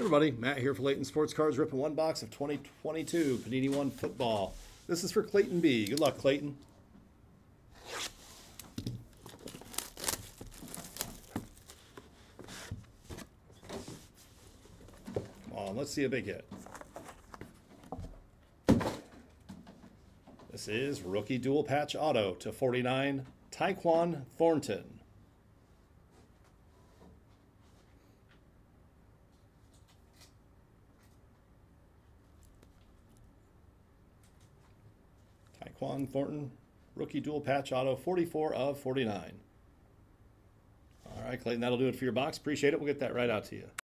Everybody, Matt here for Clayton Sports Cards, ripping one box of 2022 Panini 1 football. This is for Clayton B. Good luck, Clayton. Come on, let's see a big hit. This is rookie dual patch auto to 49, Tyquan Thornton. Tyquan Thornton, rookie dual patch auto, 44 of 49. All right, Clayton, that'll do it for your box. Appreciate it. We'll get that right out to you.